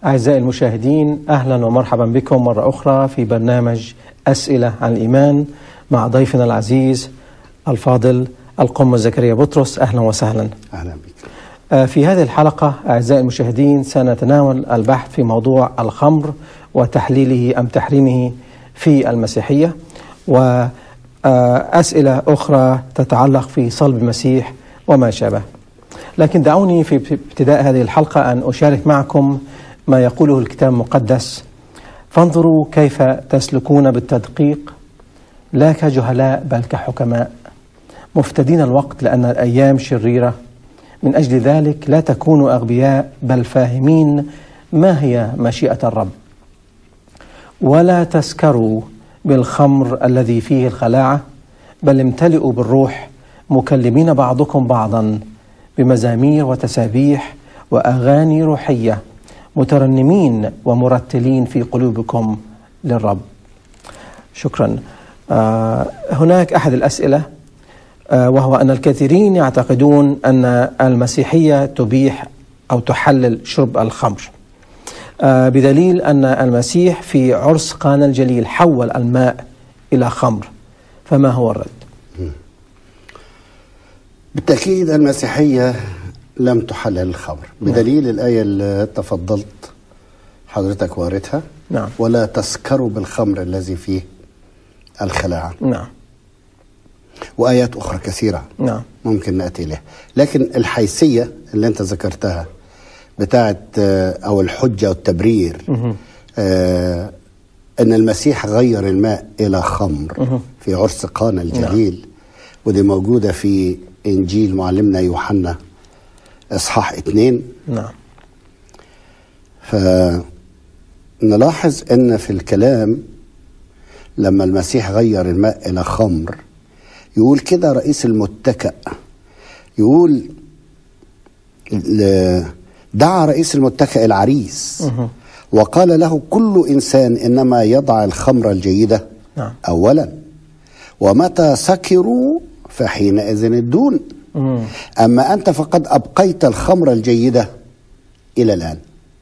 أعزائي المشاهدين، أهلا ومرحبا بكم مرة أخرى في برنامج أسئلة عن الإيمان مع ضيفنا العزيز الفاضل القم زكريا بطرس. أهلا وسهلا. أهلا بك. في هذه الحلقة أعزائي المشاهدين سنتناول البحث في موضوع الخمر وتحليله أم تحريمه في المسيحية، وأسئلة أخرى تتعلق في صلب المسيح وما شابه. لكن دعوني في ابتداء هذه الحلقة أن أشارك معكم ما يقوله الكتاب المقدس: فانظروا كيف تسلكون بالتدقيق لا كجهلاء بل كحكماء، مفتدين الوقت لأن الأيام شريرة، من أجل ذلك لا تكونوا أغبياء بل فاهمين ما هي مشيئة الرب. ولا تسكروا بالخمر الذي فيه الخلاعة، بل امتلئوا بالروح، مكلمين بعضكم بعضا بمزامير وتسابيح وأغاني روحية، مترنمين ومرتلين في قلوبكم للرب. شكرا. هناك أحد الأسئلة وهو أن الكثيرين يعتقدون أن المسيحية تبيح أو تحلل شرب الخمر، بدليل أن المسيح في عرس قانا الجليل حول الماء إلى خمر، فما هو الرد؟ بالتأكيد المسيحية لم تحلل الخمر، بدليل الآية اللي تفضلت حضرتك وقريتها. نعم. ولا تسكروا بالخمر الذي فيه الخلاعة. نعم. وآيات أخرى كثيرة. نعم. ممكن نأتي إليها، لكن الحيثية اللي أنت ذكرتها بتاعت أو الحجة والتبرير أن المسيح غير الماء إلى خمر في عرس قانا الجليل. نعم. ودي موجودة في إنجيل معلمنا يوحنا إصحاح 2. نعم. فنلاحظ أن في الكلام لما المسيح غير الماء إلى خمر يقول كده رئيس المتكأ، يقول دعا رئيس المتكأ العريس وقال له: كل إنسان إنما يضع الخمر الجيدة أولا، ومتى سكروا فحينئذ الدون، أما أنت فقد أبقيت الخمر الجيدة إلى الآن.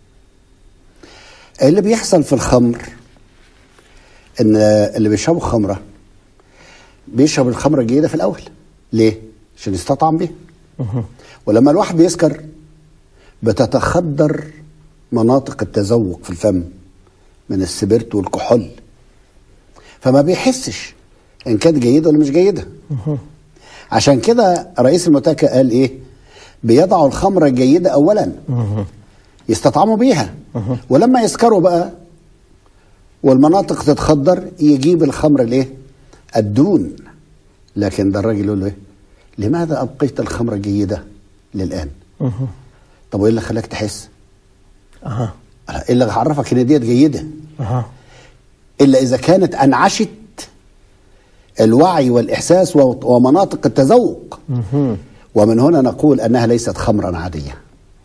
اللي بيحصل في الخمر إن اللي بيشربوا خمرة بيشرب الخمرة الجيدة في الأول. ليه؟ عشان يستطعم بيها. ولما الواحد بيسكر بتتخدر مناطق التذوق في الفم من السبرت والكحول، فما بيحسش إن كانت جيدة ولا مش جيدة. عشان كده رئيس المتكأ قال إيه؟ بيضعوا الخمرة الجيدة أولا يستطعموا بيها، ولما يسكروا بقى والمناطق تتخدر يجيب الخمر الإيه؟ الدون. لكن ده الراجل يقول له إيه؟ لماذا أبقيت الخمرة الجيدة للآن؟ طب وإيه اللي خلاك تحس؟ إيه اللي عرفك إن ديت جيدة؟ إلا إذا كانت أنعشت الوعي والإحساس ومناطق التذوق. ومن هنا نقول أنها ليست خمرا عادية.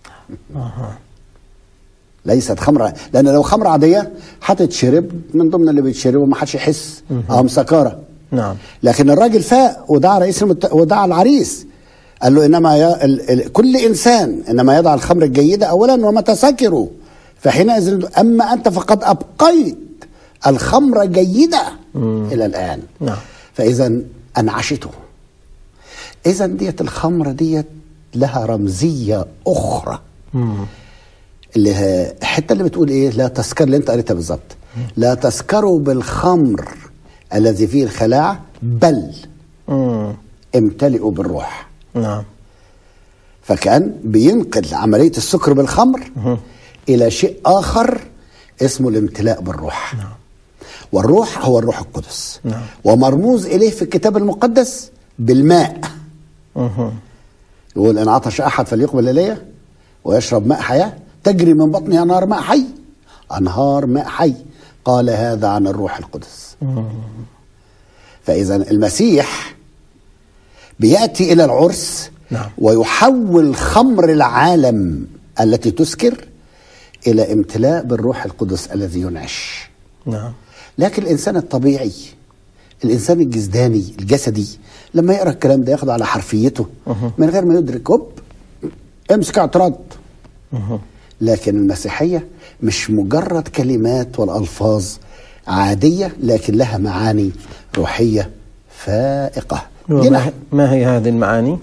ليست خمرة، لأن لو خمرة عادية هتتشرب من ضمن اللي بيتشرب وما حدش يحس مسكرة. نعم. لكن الراجل فاق ودعا ودعا العريس، قال له: إنما كل إنسان إنما يضع الخمر الجيدة أولا، ومتى سكروا فحينئذ، أما أنت فقد أبقيت الخمر جيدة إلى الآن. نعم. فإذا أنعشته. إذا ديت الخمر ديت لها رمزية أخرى، اللي هي الحتة اللي بتقول إيه؟ لا تسكر، اللي أنت قريتها بالظبط. لا تسكروا بالخمر الذي فيه الخلاعة بل امتلئوا بالروح. نعم. فكان بينقل عملية السكر بالخمر إلى شيء آخر اسمه الامتلاء بالروح. نعم. والروح هو الروح القدس. نعم. ومرموز إليه في الكتاب المقدس بالماء. يقول: إن عطش أحد فليقبل إلي ويشرب ماء حياة تجري من بطنها أنهار ماء حي. أنهار ماء حي، قال هذا عن الروح القدس. فإذا المسيح بيأتي إلى العرس. نعم. ويحول خمر العالم التي تسكر إلى امتلاء بالروح القدس الذي ينعش. نعم. لكن الإنسان الطبيعي، الإنسان الجسداني الجسدي، لما يقرأ الكلام ده ياخده على حرفيته من غير ما يدرك، امسك اعتراض. لكن المسيحية مش مجرد كلمات والألفاظ عادية، لكن لها معاني روحية فائقة. ما هي هذه المعاني؟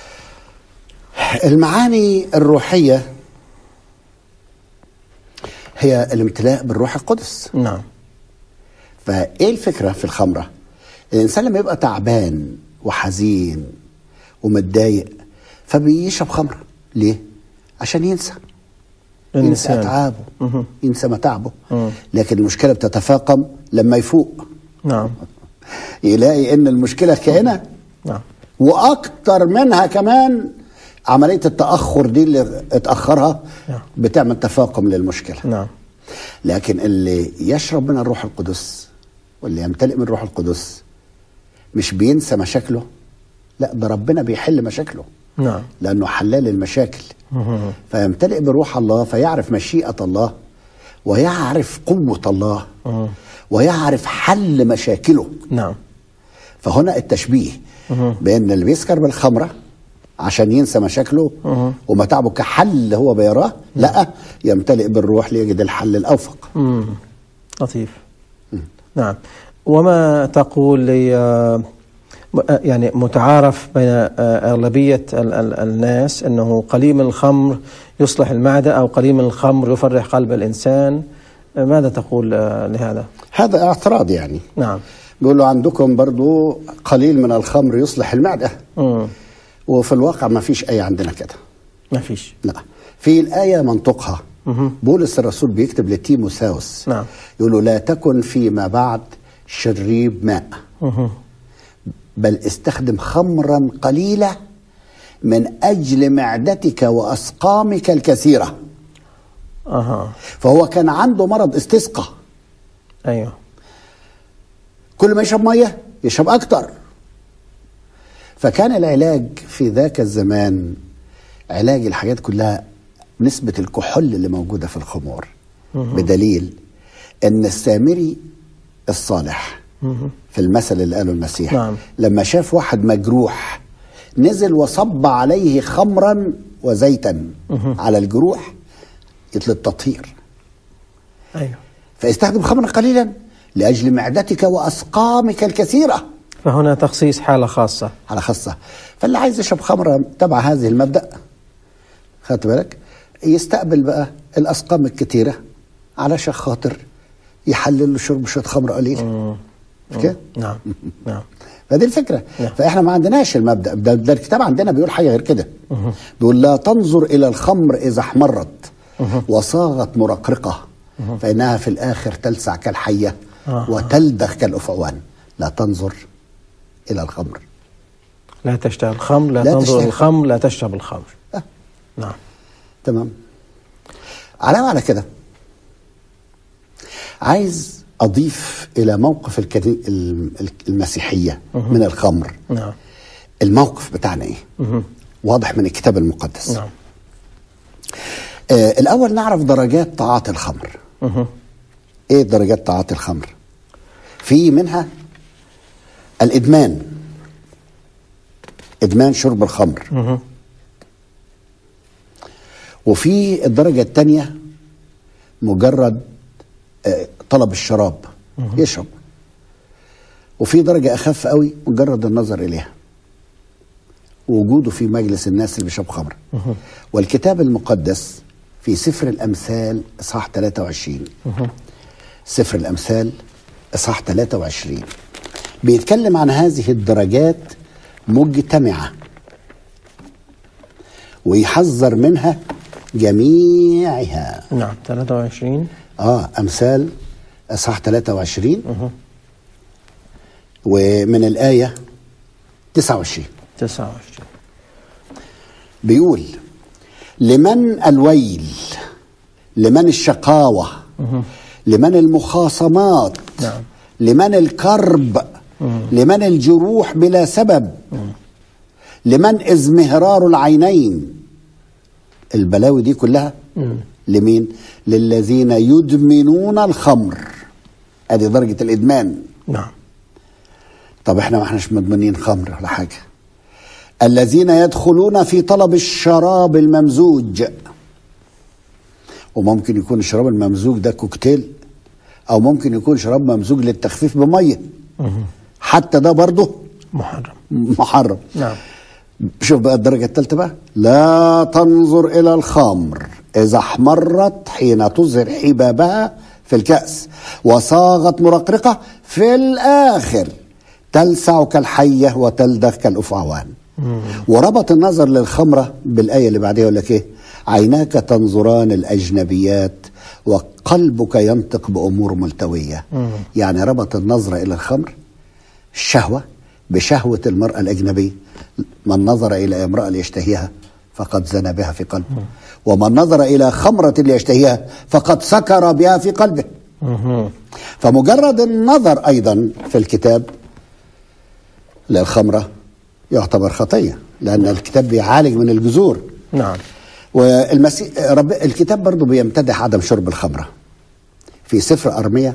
المعاني الروحية هي الامتلاء بالروح القدس. نعم. فايه الفكرة في الخمرة؟ الإنسان لما يبقى تعبان وحزين ومتضايق فبيشرب خمرة. ليه؟ عشان ينسى أتعابه، ينسى متاعبه. لكن المشكلة بتتفاقم لما يفوق. نعم. يلاقي إن المشكلة كائنة. نعم. وأكتر منها كمان عملية التأخر دي اللي اتأخرها بتعمل تفاقم للمشكلة. نعم. لكن اللي يشرب من الروح القدس واللي يمتلئ من الروح القدس مش بينسى مشاكله، لا ده ربنا بيحل مشاكله. نعم. لأنه حلال المشاكل. فيمتلئ بروح الله فيعرف مشيئة الله ويعرف قوة الله ويعرف حل مشاكله. نعم. فهنا التشبيه بأن اللي بيسكر بالخمرة عشان ينسى مشاكله ومتاعبه كحل هو بيراه، لا يمتلئ بالروح ليجد الحل الأوفق. لطيف. نعم. وما تقول لي يعني متعارف بين أغلبية الناس أنه قليل من الخمر يصلح المعدة أو قليل من الخمر يفرح قلب الإنسان، ماذا تقول لهذا؟ هذا اعتراض يعني. نعم. بيقولوا عندكم برضو قليل من الخمر يصلح المعدة. وفي الواقع ما فيش آية عندنا كده. ما فيش. لا، في الآية منطقها. بولس الرسول بيكتب لتيموثاوس. نعم. يقول له لا تكن فيما بعد شريب ماء، بل استخدم خمرا قليلة من أجل معدتك وأسقامك الكثيرة. فهو كان عنده مرض استسقى. أيوه. كل ما يشرب مية يشرب أكتر. فكان العلاج في ذاك الزمان علاج الحاجات كلها نسبة الكحول اللي موجودة في الخمور. بدليل أن السامري الصالح في المثل اللي قاله المسيح، نعم. لما شاف واحد مجروح نزل وصب عليه خمرا وزيتا على الجروح للتطهير. أيوه. فاستخدم خمرا قليلا لأجل معدتك وأسقامك الكثيرة. فهنا تخصيص حالة خاصة. حالة خاصة. فاللي عايز يشرب خمرة تبع هذه المبدأ، خدت بالك، يستقبل بقى الأسقام الكثيرة علشان خاطر يحلل له شرب شوية خمر قليل. كده؟ نعم. نعم. فدي الفكرة. نعم. فإحنا ما عندناش المبدأ ده الكتاب عندنا بيقول حاجة غير كده. بيقول لا تنظر إلى الخمر إذا احمرت وصاغت مرقرقة فإنها في الآخر تلسع كالحية وتلدغ كالأفعوان. لا تنظر إلى الخمر، لا تشتهي الخمر، لا تنظر الخمر، لا تشرب الخمر. نعم. تمام. علاوة على كده عايز أضيف إلى موقف المسيحية من الخمر. نعم. الموقف بتاعنا إيه؟ واضح من الكتاب المقدس. نعم. الأول نعرف درجات طاعات الخمر. إيه درجات طاعات الخمر؟ في منها الإدمان، إدمان شرب الخمر. وفي الدرجة الثانية مجرد طلب الشراب، يشرب. وفي درجة أخف قوي مجرد النظر إليها، وجوده في مجلس الناس اللي بيشرب خمر. والكتاب المقدس في سفر الأمثال إصحاح 23، سفر الأمثال إصحاح 23 بيتكلم عن هذه الدرجات مجتمعة ويحذر منها جميعها. نعم. 23. أمثال إصحاح 23 ومن الآية 29 بيقول لمن الويل، لمن الشقاوة، لمن المخاصمات، نعم. لمن الكرب، لمن الجروح بلا سبب، لمن ازمهرار العينين. البلاوي دي كلها لمين؟ للذين يدمنون الخمر. ادي درجة الادمان. نعم. طب احنا ما احناش مدمنين خمر ولا حاجة. الذين يدخلون في طلب الشراب الممزوج وممكن يكون الشراب الممزوج ده كوكتيل، او ممكن يكون شراب ممزوج للتخفيف بميه، حتى ده برضه محرم. نعم. شوف بقى الدرجة الثالثة بقى، لا تنظر إلى الخمر إذا احمرت حين تظهر حبابها في الكأس وصاغت مرقرقة، في الآخر تلسع كالحية وتلدغ كالأفعوان. وربط النظر للخمرة بالآية اللي بعدها، يقول لك إيه؟ عيناك تنظران الأجنبيات وقلبك ينطق بأمور ملتوية. يعني ربط النظرة إلى الخمر الشهوة بشهوة المرأة الأجنبية. من نظر إلى امرأة ليشتهيها فقد زنى بها في قلبه، ومن نظر إلى خمرة ليشتهيها فقد سكر بها في قلبه. فمجرد النظر أيضا في الكتاب للخمرة يعتبر خطية، لأن الكتاب بيعالج من الجذور. نعم. والمسيح الكتاب برضو بيمتدح عدم شرب الخمرة. في سفر أرميا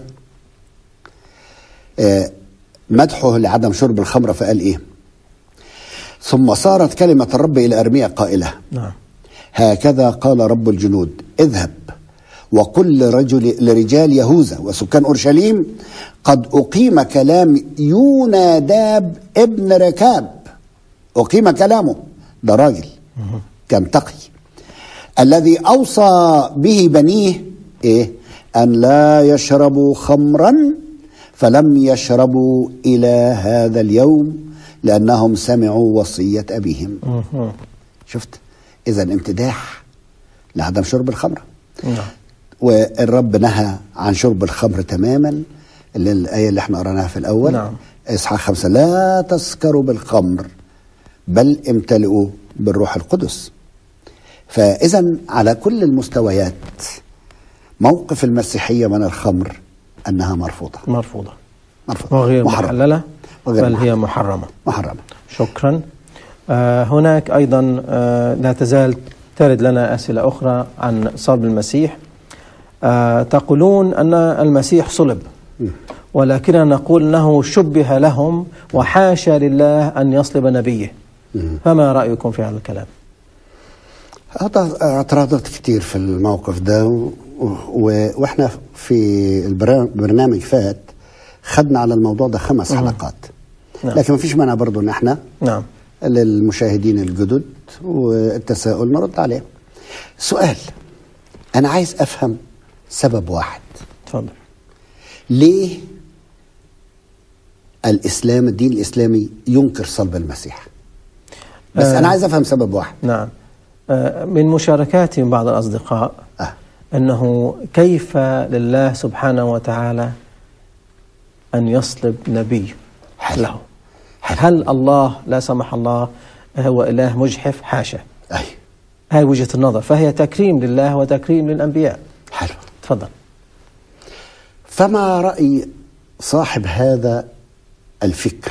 مدحه لعدم شرب الخمرة، فقال إيه؟ ثم صارت كلمة الرب إلى أرميا قائلة: نعم. هكذا قال رب الجنود، اذهب وقل لرجال يهوذا وسكان أورشليم قد أقيم كلام يوناداب ابن ركاب. أقيم كلامه، ده راجل كان تقي، الذي أوصى به بنيه إيه؟ أن لا يشربوا خمرا، فلم يشربوا إلى هذا اليوم لأنهم سمعوا وصية أبيهم. شفت؟ إذا امتداح لعدم شرب الخمر. والرب نهى عن شرب الخمر تماما، اللي الآية اللي احنا قرأناها في الأول. نعم. إصحاح 5: لا تسكروا بالخمر بل امتلئوا بالروح القدس. فإذا على كل المستويات موقف المسيحية من الخمر أنها مرفوضة وغير محللة، بل هي محرمة. شكرا. هناك أيضا لا تزال ترد لنا أسئلة أخرى عن صلب المسيح. تقولون أن المسيح صلب، ولكننا نقول أنه شبه لهم وحاشا لله أن يصلب نبيه. فما رأيكم في هذا الكلام؟ اعتراضات كتير في الموقف ده، واحنا في البرنامج فات خدنا على الموضوع ده 5 حلقات. نعم. لكن مفيش مانع برضو ان احنا نعم للمشاهدين الجدد والتساؤل نرد عليه. سؤال، انا عايز افهم سبب واحد. تفضل. ليه الاسلام، الدين الاسلامي، ينكر صلب المسيح؟ بس انا عايز افهم سبب واحد. نعم. من مشاركاتي من بعض الأصدقاء أنه كيف لله سبحانه وتعالى أن يصلب نبي له؟ هل الله لا سمح الله هو إله مجحف؟ حاشا. هاي وجهة النظر، فهي تكريم لله وتكريم للأنبياء. حلو. تفضل. فما رأي صاحب هذا الفكر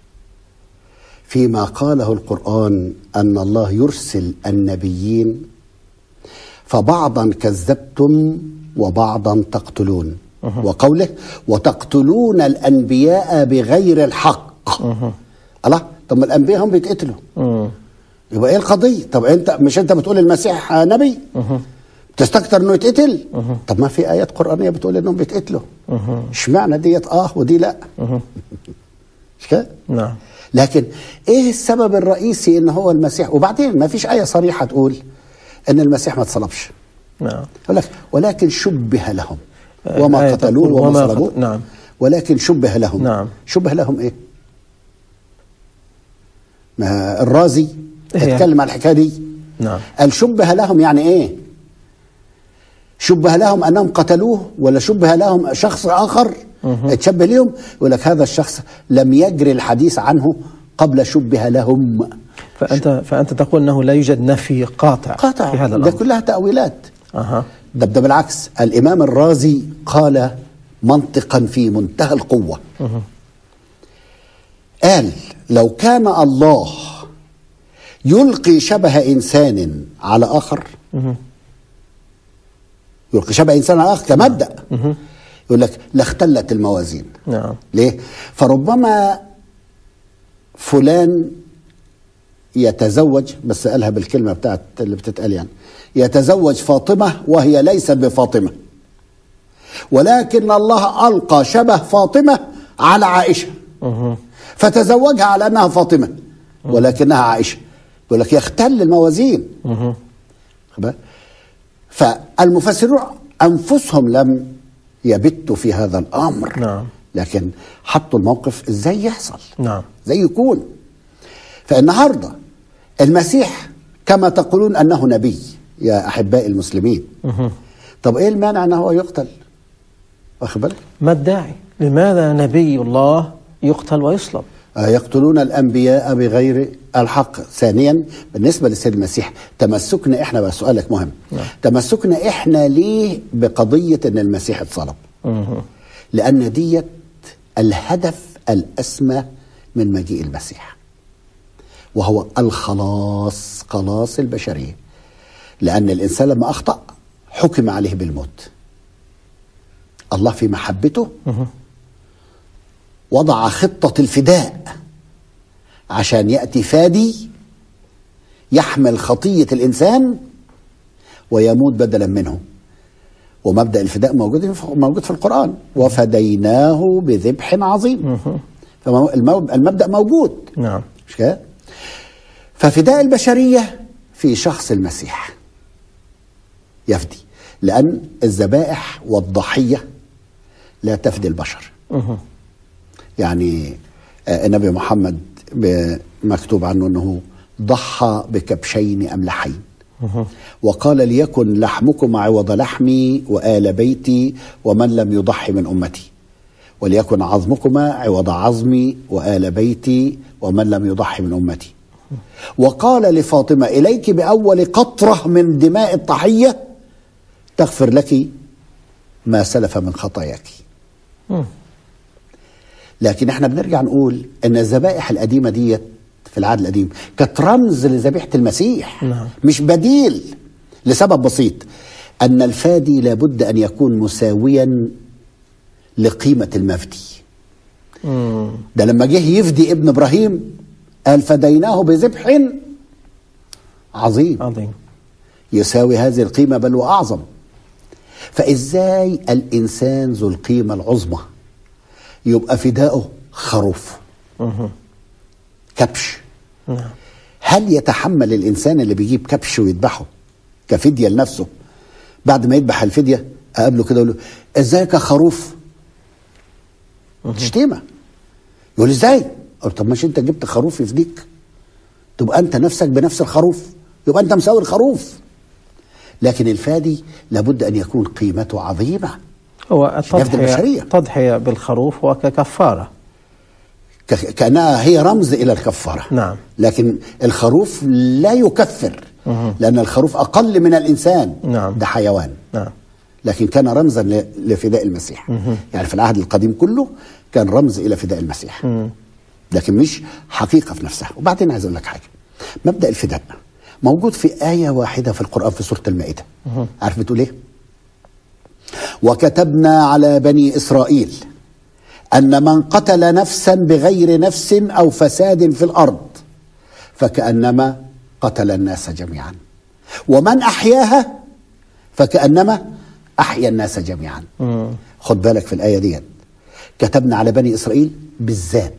فيما قاله القرآن أن الله يرسل النبيين فبعضا كذبتم وبعضا تقتلون، وقوله وتقتلون الأنبياء بغير الحق؟ الله، طب ما الأنبياء هم بيتقتلوا، يبقى إيه القضية؟ طب أنت بتقول المسيح نبي تستكتر إنه يتقتل؟ طب ما في آيات قرآنية بتقول إنهم بيتقتلوا، اشمعنى ديت ودي لا؟ مش كده؟ نعم. لكن ايه السبب الرئيسي ان هو المسيح؟ وبعدين ما فيش آية صريحة تقول ان المسيح ما اتصلبش. نعم. ولكن شبه لهم وما قتلوه وما صلبوه. نعم. ولكن شبه لهم. نعم. شبه لهم ايه؟ ما الرازي اتكلم عن الحكاية دي. نعم. قال شبه لهم يعني ايه؟ شبه لهم انهم قتلوه، ولا شبه لهم شخص اخر اتشبه لهم؟ يقول لك هذا الشخص لم يجري الحديث عنه قبل شبه لهم. فأنت تقول أنه لا يوجد نفي قاطع في هذا الأمر. ده كلها تأويلات. ده بالعكس، الإمام الرازي قال منطقا في منتهى القوة. قال لو كان الله يلقي شبه إنسان على آخر، يلقي شبه إنسان على آخر كمبدأ، يقول لك لاختلت الموازين. نعم. ليه؟ فربما فلان يتزوج، بس قالها بالكلمة بتاعت اللي بتتقال يعني، يتزوج فاطمة وهي ليست بفاطمة، ولكن الله ألقى شبه فاطمة على عائشة فتزوجها على أنها فاطمة ولكنها عائشة. يقول لك يختل الموازين. فالمفسرون أنفسهم لم يبتوا في هذا الأمر. نعم. لكن حطوا الموقف ازاي يحصل، نعم، ازاي يكون. فالنهارده المسيح كما تقولون انه نبي يا احبائي المسلمين. طب ايه المانع ان هو يقتل؟ واخد بالك؟ ما الداعي؟ لماذا نبي الله يقتل ويصلب؟ يقتلون الانبياء بغير الحق. ثانيا بالنسبه للسيد المسيح، تمسكنا احنا بقى، سؤالك مهم. نعم. تمسكنا احنا ليه بقضيه ان المسيح اتصلب؟ لان ديت الهدف الاسمى من مجيء المسيح، وهو الخلاص، خلاص البشريه. لان الانسان لما اخطا حكم عليه بالموت. الله في محبته وضع خطه الفداء عشان ياتي فادي يحمل خطيه الانسان ويموت بدلا منه. ومبدأ الفداء موجود في القرآن، وفديناه بذبح عظيم. المبدأ موجود. نعم. مش كده؟ ففداء البشرية في شخص المسيح يفدي، لأن الذبائح والضحية لا تفدي البشر. يعني النبي محمد مكتوب عنه أنه ضحى بكبشين أملحين، وقال ليكن لحمكم عوض لحمي وآل بيتي ومن لم يضحي من أمتي، وليكن عظمكما عوض عظمي وآل بيتي ومن لم يضحي من أمتي. وقال لفاطمة إليك بأول قطرة من دماء الضحية تغفر لك ما سلف من خطاياك. لكن احنا بنرجع نقول ان الذبائح القديمة ديت في العهد القديم كانت رمز لذبيحة المسيح. نعم. مش بديل، لسبب بسيط، أن الفادي لابد أن يكون مساويا لقيمة المفدي. ده لما جه يفدي ابن إبراهيم قال فديناه بذبح عظيم يساوي هذه القيمة بل وأعظم. فإزاي الإنسان ذو القيمة العظمى يبقى فداؤه خروف كبش؟ هل يتحمل الإنسان اللي بيجيب كبش ويذبحه كفدية لنفسه بعد ما يذبح الفدية أقابله كده أقول له إزيك يا خروف؟ شتيمة. يقول إزاي؟ أقول طب مش أنت جبت خروف يفديك؟ تبقى أنت نفسك بنفس الخروف، يبقى أنت مساوي الخروف. لكن الفادي لابد أن يكون قيمته عظيمة. هو التضحية بالخروف وككفارة، كأنها هي رمز إلى الكفارة. نعم. لكن الخروف لا يكفر، لأن الخروف أقل من الإنسان. نعم. ده حيوان. نعم. لكن كان رمزا لفداء المسيح. يعني في العهد القديم كله كان رمز إلى فداء المسيح، لكن مش حقيقة في نفسها. وبعدين عايز أقول لك حاجة، مبدأ الفداء موجود في آية واحدة في القرآن في سورة المائدة. عارف بتقول إيه؟ وكتبنا على بني إسرائيل أن من قتل نفسا بغير نفس أو فساد في الأرض فكأنما قتل الناس جميعا، ومن أحياها فكأنما أحيا الناس جميعا. خد بالك في الآية دي كتبنا على بني إسرائيل بالذات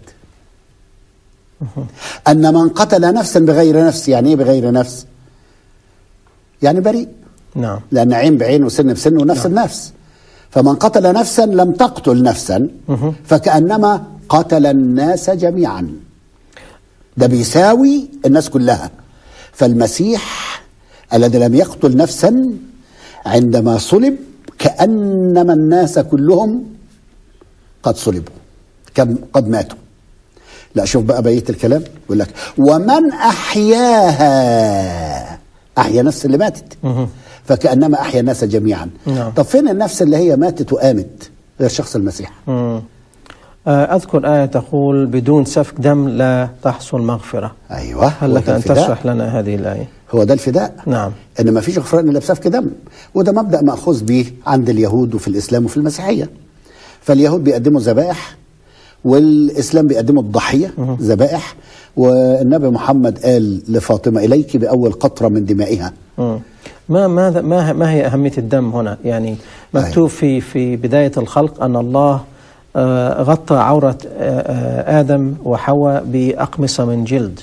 أن من قتل نفسا بغير نفس. يعني إيه بغير نفس؟ يعني بريء. نعم. لأن عين بعين وسن بسن ونفس النفس. فمن قتل نفسا لم تقتل نفسا فكأنما قتل الناس جميعا. ده بيساوي الناس كلها. فالمسيح الذي لم يقتل نفسا عندما صلب كأنما الناس كلهم قد صلبوا، قد ماتوا. لا شوف بقى بقية الكلام، يقول لك ومن أحياها، أحيا نفس اللي ماتت فكأنما أحيا الناس جميعا. طب فين النفس اللي هي ماتت وقامت غير شخص المسيح؟ أذكر آية تقول بدون سفك دم لا تحصل مغفرة. أيوة. هل لك أن تشرح لنا هذه الآية؟ هو ده الفداء. نعم. إن ما فيش غفران إلا بسفك دم، وده مبدأ مأخوذ به عند اليهود وفي الإسلام وفي المسيحية. فاليهود بيقدموا ذبائح والإسلام بيقدموا الضحية ذبائح، والنبي محمد قال لفاطمة إليك بأول قطرة من دمائها. ما هي أهمية الدم هنا؟ يعني مكتوب في بداية الخلق أن الله غطى عورة آدم وحواء بأقمصة من جلد،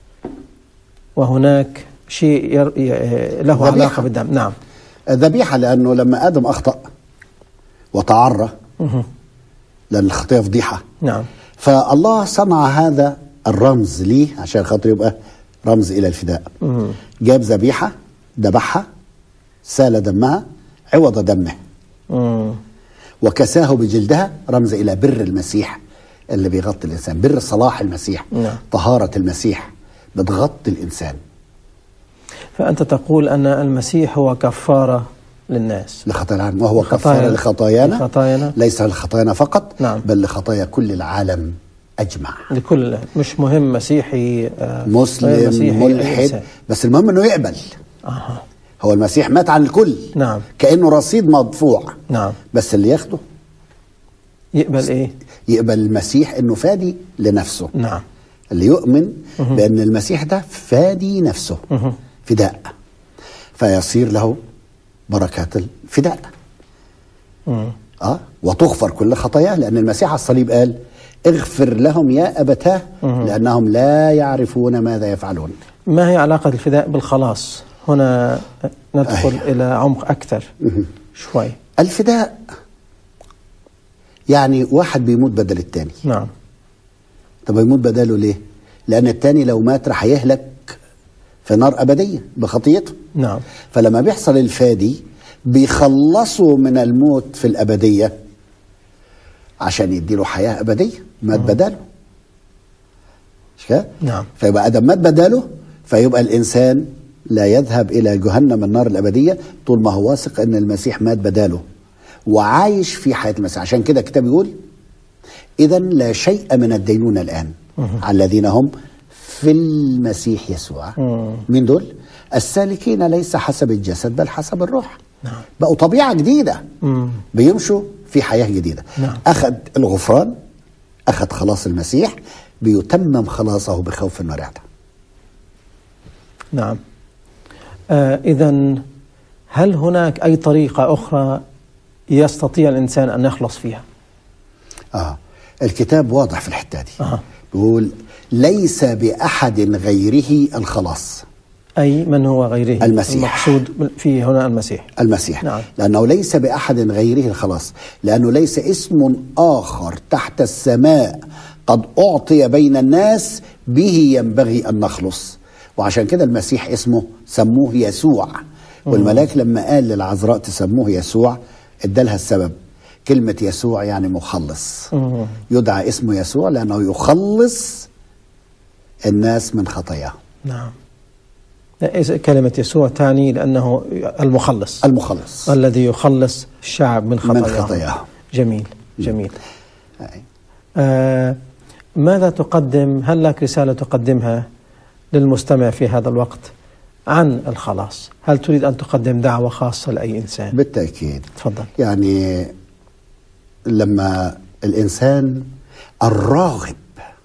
وهناك شيء له علاقة بالدم. نعم، ذبيحة، لأنه لما آدم أخطأ وتعرى لأن الخطية فضيحة. نعم. فالله صنع هذا الرمز ليه عشان خاطر يبقى رمز إلى الفداء. جاب ذبيحة، ذبحها، سال دمها عوض دمه، وكساه بجلدها، رمز إلى بر المسيح اللي بيغطي الإنسان، بر صلاح المسيح. نعم. طهارة المسيح بتغطي الإنسان. فأنت تقول أن المسيح هو كفارة للناس لخطايا العالم، وهو كفارة لخطايانا، ليس لخطايانا فقط. نعم. بل لخطايا كل العالم أجمع، لكل، مش مهم مسيحي مسلم ملحد، بس المهم أنه يقبل. هو المسيح مات عن الكل. نعم. كأنه رصيد مدفوع. نعم. بس اللي ياخده يقبل إيه؟ يقبل المسيح أنه فادي لنفسه. نعم. اللي يؤمن بأن المسيح ده فادي نفسه، فداء، فيصير له بركات الفداء. وتغفر كل خطاياه، لأن المسيح على الصليب قال اغفر لهم يا أبتاه لأنهم لا يعرفون ماذا يفعلون. ما هي علاقة الفداء بالخلاص؟ هنا ندخل إلى عمق أكثر شوي. الفداء يعني واحد بيموت بدل التاني. نعم. طب يموت بداله ليه؟ لأن التاني لو مات رح يهلك في نار أبدية بخطيته. نعم. فلما بيحصل الفادي بيخلصوا من الموت في الأبدية عشان يديله حياة أبدية، مات بداله. مش كده؟ نعم. فيبقى آدم مات بداله، فيبقى الإنسان لا يذهب إلى جهنم النار الأبدية طول ما هو واثق أن المسيح مات بداله وعايش في حياة المسيح. عشان كده الكتاب يقول إذن لا شيء من الدينونة الآن على الذين هم في المسيح يسوع. مين دول؟ السالكين ليس حسب الجسد بل حسب الروح. نعم. بقوا طبيعة جديدة، بيمشوا في حياة جديدة. نعم. أخذ الغفران، أخذ خلاص المسيح، بيتمم خلاصه بخوف النار. نعم. إذن هل هناك أي طريقة أخرى يستطيع الإنسان أن يخلص فيها؟ الكتاب واضح في الحتة دي. بيقول ليس بأحد غيره الخلاص. أي من هو غيره؟ المسيح. المقصود فيه هنا المسيح. نعم. لأنه ليس بأحد غيره الخلاص، لأنه ليس اسم آخر تحت السماء قد أعطي بين الناس به ينبغي أن نخلص. وعشان كده المسيح اسمه سموه يسوع. والملاك لما قال للعذراء تسموه يسوع ادالها السبب. كلمة يسوع يعني مخلص. يدعى اسمه يسوع لأنه يخلص الناس من خطاياهم. نعم. كلمة يسوع تعني لأنه المخلص الذي يخلص الشعب من خطاياهم. جميل. ماذا تقدم؟ هل لك رسالة تقدمها للمستمع في هذا الوقت عن الخلاص؟ هل تريد أن تقدم دعوة خاصة لأي إنسان؟ بالتأكيد. تفضل. يعني لما الإنسان الراغب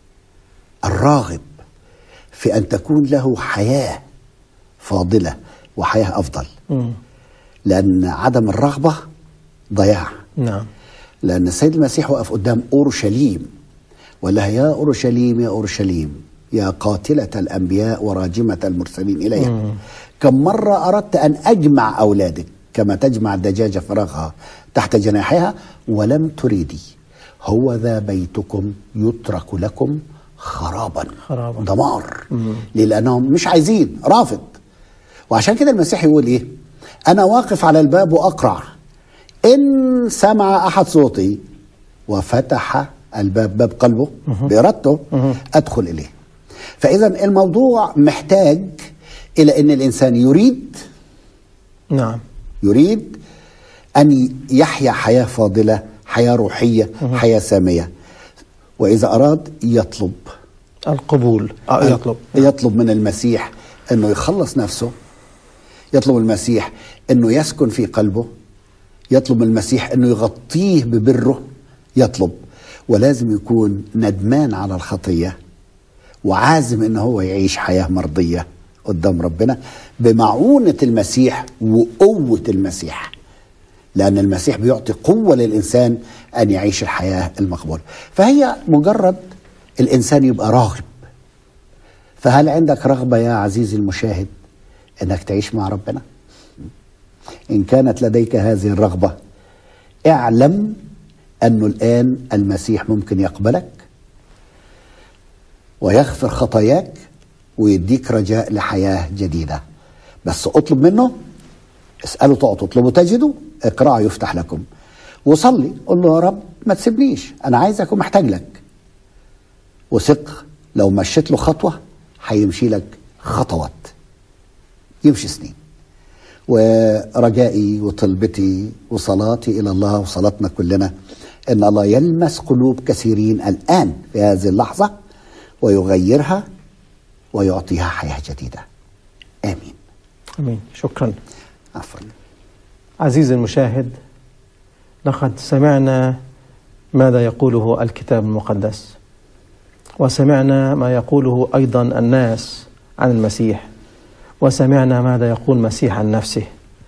في أن تكون له حياة فاضلة وحياة أفضل، لأن عدم الرغبة ضياع. نعم. لأن السيد المسيح وقف قدام أورشليم وقال لها يا أورشليم يا أورشليم يا قاتلة الأنبياء وراجمة المرسلين إليها، كم مرة أردت أن أجمع أولادك كما تجمع الدجاجة فراغها تحت جناحها ولم تريدي، هو ذا بيتكم يترك لكم خرابا. دمار. لأنهم مش عايزين، رافض. وعشان كده المسيح يقول إيه؟ أنا واقف على الباب وأقرع، إن سمع أحد صوتي وفتح الباب، باب قلبه بإرادته، أدخل إليه. فإذا الموضوع محتاج إلى أن الإنسان يريد. نعم. يريد أن يحيا حياة فاضلة، حياة روحية، حياة سامية. وإذا أراد يطلب القبول. يطلب من المسيح أنه يخلص نفسه، يطلب المسيح أنه يسكن في قلبه، يطلب المسيح أنه يغطيه ببره، يطلب. ولازم يكون ندمان على الخطية وعازم ان هو يعيش حياة مرضية قدام ربنا بمعونة المسيح وقوة المسيح، لأن المسيح بيعطي قوة للإنسان أن يعيش الحياة المقبولة. فهي مجرد الإنسان يبقى راغب. فهل عندك رغبة يا عزيزي المشاهد أنك تعيش مع ربنا؟ إن كانت لديك هذه الرغبة اعلم أنه الآن المسيح ممكن يقبلك ويغفر خطاياك ويديك رجاء لحياة جديدة. بس اطلب منه، اسأله تعطوا، اطلبوا تجدوا، اقرأوا يفتح لكم. وصلي قل له يا رب ما تسيبنيش، أنا عايزك ومحتاج لك. وثق لو مشيت له خطوة هيمشي لك خطوات، يمشي سنين. ورجائي وطلبتي وصلاتي إلى الله وصلاتنا كلنا إن الله يلمس قلوب كثيرين الآن في هذه اللحظة ويغيرها ويعطيها حياة جديدة. آمين. آمين. شكرا. عفوا. عزيزي المشاهد، لقد سمعنا ماذا يقوله الكتاب المقدس، وسمعنا ما يقوله أيضا الناس عن المسيح، وسمعنا ماذا يقول المسيح عن نفسه.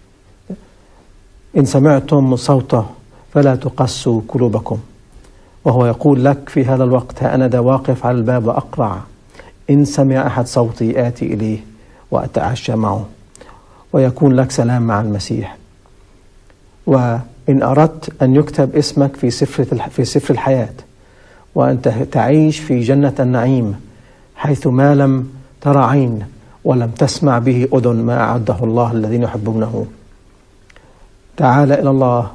إن سمعتم صوته فلا تقسوا قلوبكم. وهو يقول لك في هذا الوقت: ها أنا ذا واقف على الباب وأقرع، إن سمع أحد صوتي آتي إليه وأتعشى معه. ويكون لك سلام مع المسيح. وإن أردت أن يكتب اسمك في سفر الحياة، وأنت تعيش في جنة النعيم حيث ما لم ترى عين ولم تسمع به أذن ما أعده الله الذين يحبونه، تعال إلى الله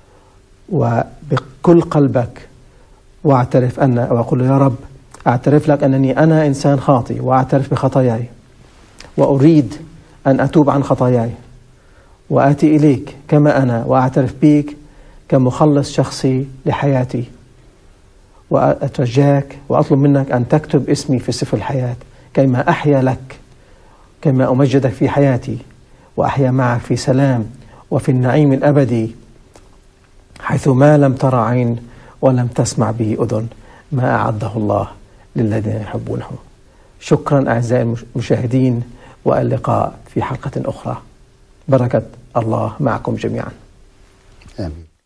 وبكل قلبك واعترف وأقول يا رب أعترف لك أنني أنا إنسان خاطئ، وأعترف بخطاياي، وأريد أن أتوب عن خطاياي وآتي إليك كما أنا، وأعترف بيك كمخلص شخصي لحياتي، وأترجاك وأطلب منك أن تكتب اسمي في سفر الحياة كيما أحيا لك، كما أمجدك في حياتي وأحيا معك في سلام وفي النعيم الأبدي حيث ما لم ترى عين ولم تسمع به أذن ما أعده الله للذين يحبونه. شكرا أعزائي المشاهدين، واللقاء في حلقة أخرى. بركة الله معكم جميعا. آمين.